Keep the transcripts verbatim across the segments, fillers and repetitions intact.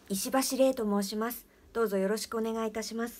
石橋玲と申します。どうぞよろしくお願いいたします。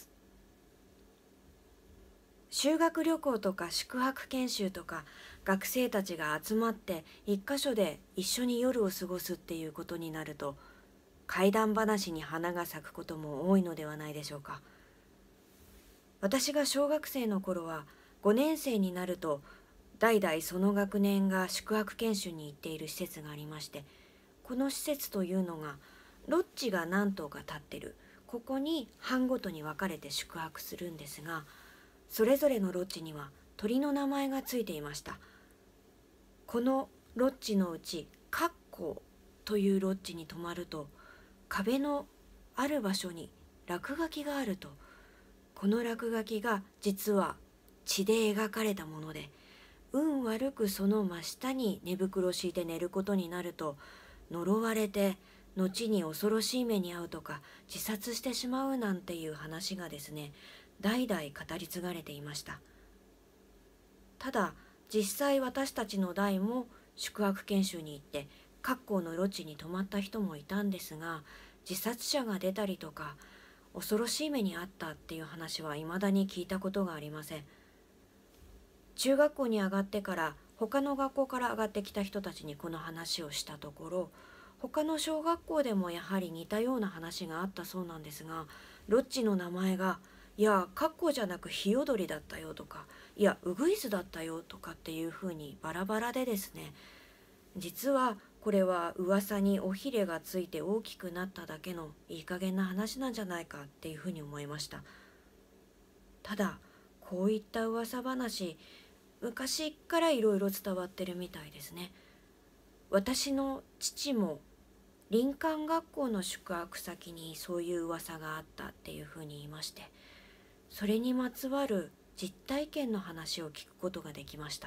修学旅行とか宿泊研修とか学生たちが集まって一箇所で一緒に夜を過ごすっていうことになると、怪談話に花が咲くことも多いのではないでしょうか。私が小学生の頃はごねん生になると代々その学年が宿泊研修に行っている施設がありまして、この施設というのがロッジが何棟か建ってる、ここに班ごとに分かれて宿泊するんですが、それぞれのロッジには鳥の名前がついていました。このロッジのうちカッコーというロッジに泊まると、壁のある場所に落書きがあると。この落書きが実は血で描かれたもので、運悪くその真下に寝袋を敷いて寝ることになると呪われて後に恐ろしい目に遭うとか自殺してしまうなんていう話がですね、代々語り継がれていました。ただ実際私たちの代も宿泊研修に行って各校のロッジに泊まった人もいたんですが、自殺者が出たりとか恐ろしい目に遭ったっていう話は未だに聞いたことがありません。中学校に上がってから他の学校から上がってきた人たちにこの話をしたところ、他の小学校でもやはり似たような話があったそうなんですが、ロッジの名前がいやカッコじゃなくヒヨドリだったよとか、いやウグイスだったよとかっていうふうにバラバラでですね、実はこれは噂に尾ひれがついて大きくなっただけのいい加減な話なんじゃないかっていうふうに思いました。ただこういった噂話、昔からいろいろ伝わってるみたいですね。私の父も林間学校の宿泊先にそういう噂があったっていうふうに言いまして、それにまつわる実体験の話を聞くことができました。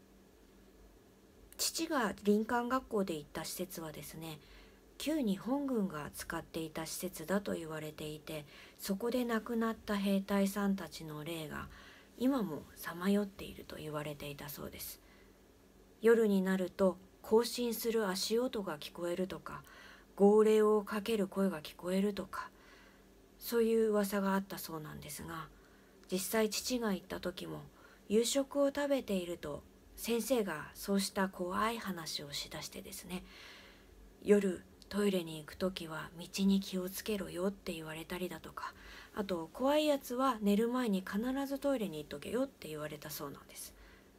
父が林間学校で行った施設はですね、旧日本軍が使っていた施設だと言われていて、そこで亡くなった兵隊さんたちの霊が今もさまよっていると言われていたそうです。夜になると行進する足音が聞こえるとか、号令をかける声が聞こえるとか、そういう噂があったそうなんですが、実際父が行った時も夕食を食べていると先生がそうした怖い話をしだしてですね、夜トイレに行く時は道に気をつけろよって言われたりだとか、あと怖いやつは寝る前に必ずトイレに行っとけよって言われたそうなんです。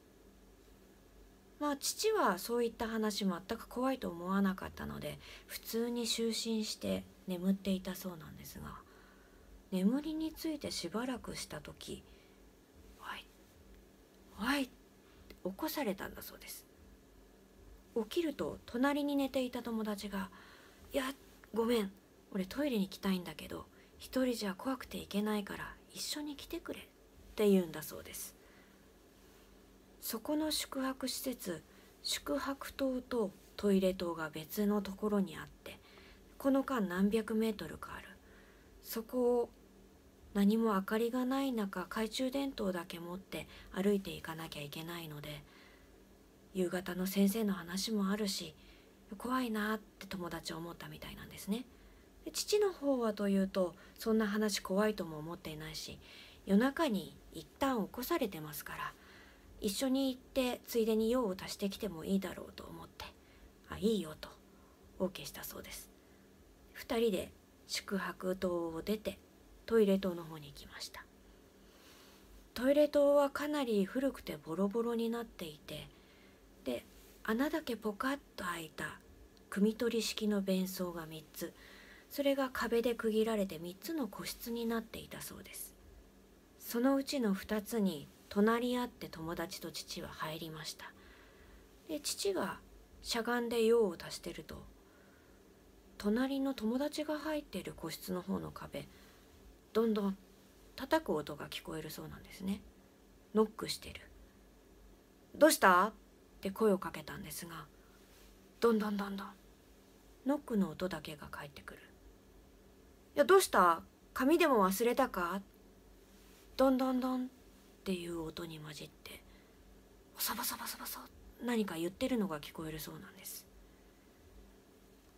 まあ父はそういった話全く怖いと思わなかったので、普通に就寝して眠っていたそうなんですが、眠りについてしばらくした時、おいおいって起こされたんだそうです。起きると隣に寝ていた友達が、いやごめん、俺トイレに行きたいんだけど一人じゃ怖くて行けないから一緒に来てくれって言うんだそうです。そこの宿泊施設、宿泊棟とトイレ棟が別のところにあって、この間何百メートルかある。そこを何も明かりがない中、懐中電灯だけ持って歩いていかなきゃいけないので、夕方の先生の話もあるし怖いなって友達は思ったみたいなんですね。で父の方はというと、そんな話怖いとも思っていないし、夜中に一旦起こされてますから、一緒に行ってついでに用を足してきてもいいだろうと思って、あ、いいよと オーケー したそうです。二人で宿泊棟を出てトイレ棟の方に行きました。トイレ棟はかなり古くてボロボロになっていて、で穴だけポカッと開いた汲み取り式の便槽がみっつ、それが壁で区切られてみっつの個室になっていたそうです。そのうちのふたつに隣り合って友達と父は入りました。で父がしゃがんで用を足してると、隣の友達が入っている個室の方の壁、どんどん叩く音が聞こえるそうなんですね。ノックしてる。どうしたって声をかけたんですが、どんどんどんどんノックの音だけが返ってくる。いやどうした、紙でも忘れたか、どんどんどんっていう音に混じってボソボソボソボソ何か言ってるのが聞こえるそうなんです。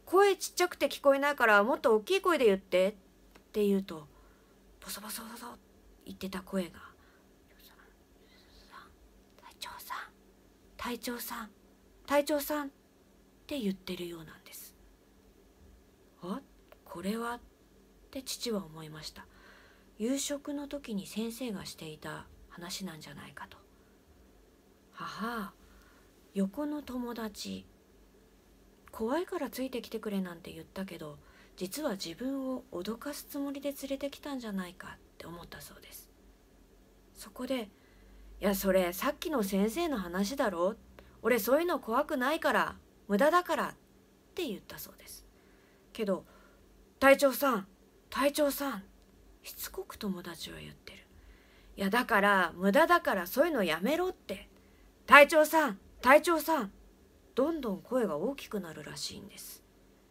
声ちっちゃくて聞こえないからもっと大きい声で言って」って言うと、ボソボソボソ言ってた声が「隊長さん隊長さん隊長さん」って言ってるようなんです。あ、これはって父は思いました。夕食の時に先生がしていた話なんじゃないかと。母、横の友達、怖いからついてきてくれなんて言ったけど、実は自分を脅かすつもりで連れてきたんじゃないかって思ったそうです。そこで「いや、それさっきの先生の話だろ、俺そういうの怖くないから無駄だから」って言ったそうです。けど「隊長さん隊長さん」しつこく友達は言ってる。いや、だから無駄だからそういうのやめろって。隊長さん隊長さん、どんどん声が大きくなるらしいんです。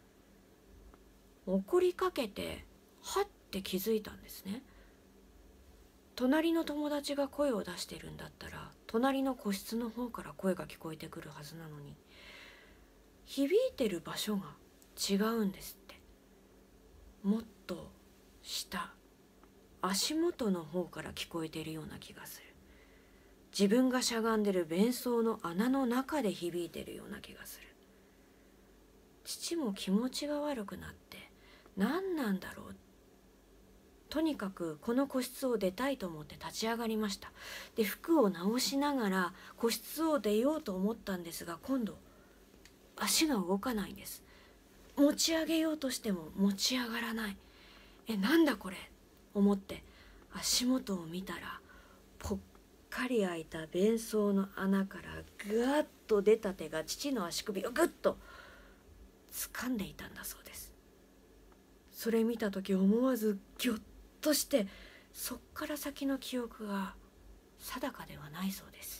怒りかけてはって気づいたんですね。隣の友達が声を出してるんだったら隣の個室の方から声が聞こえてくるはずなのに、響いてる場所が違うんですって。もっと下、足元の方から聞こえているような気がする。自分がしゃがんでる便槽の穴の中で響いてるような気がする。父も気持ちが悪くなって、何なんだろう。とにかくこの個室を出たいと思って立ち上がりました。で、服を直しながら個室を出ようと思ったんですが、今度足が動かないんです。持ち上げようとしても持ち上がらない。え、なんだこれ思って足元を見たら、ぽっかり開いた便槽の穴からぐわっと出た手が父の足首をぐっと掴んでいたんだそうです。それ見た時思わずギョッとして、そっから先の記憶が定かではないそうです。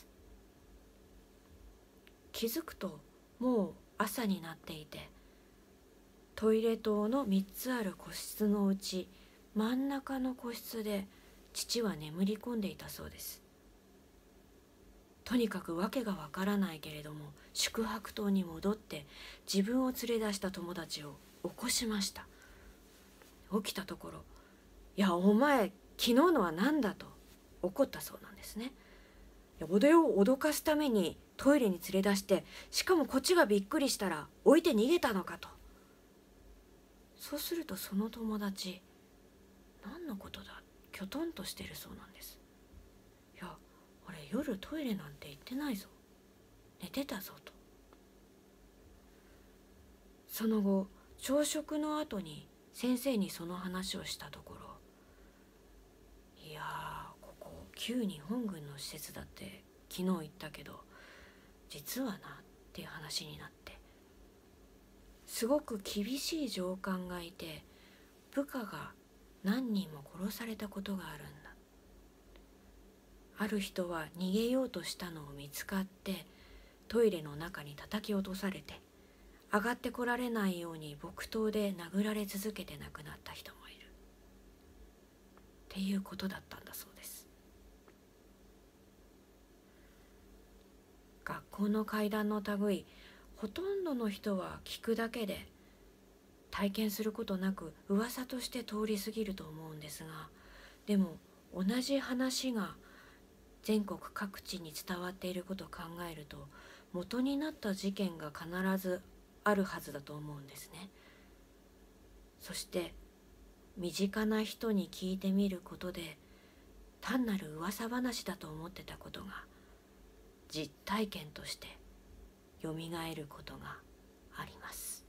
気づくともう朝になっていて、トイレ棟のみっつある個室のうち真ん中の個室で父は眠り込んでいたそうです。とにかく訳がわからないけれども宿泊棟に戻って自分を連れ出した友達を起こしました。起きたところ「いや、お前昨日のは何だ」と怒ったそうなんですね。いや、俺を脅かすためにトイレに連れ出して、しかもこっちがびっくりしたら置いて逃げたのかと。そうするとその友達、何のことだ、きょとんとしてるそうなんです。いや、俺夜トイレなんて行ってないぞ、寝てたぞと。その後朝食の後に先生にその話をしたところ「いやー、ここ旧日本軍の施設だって昨日言ったけど実はな」っていう話になって、すごく厳しい上官がいて部下が何人も殺されたことがあるんだ。ある人は逃げようとしたのを見つかってトイレの中に叩き落とされて、上がってこられないように木刀で殴られ続けて亡くなった人もいるっていうことだったんだそうです。学校の怪談の類、ほとんどの人は聞くだけで体験することなく噂として通り過ぎると思うんですが、でも同じ話が全国各地に伝わっていることを考えると、元になった事件が必ずあるはずだと思うんですね。そして身近な人に聞いてみることで、単なる噂話だと思ってたことが実体験としてよみがえることがあります。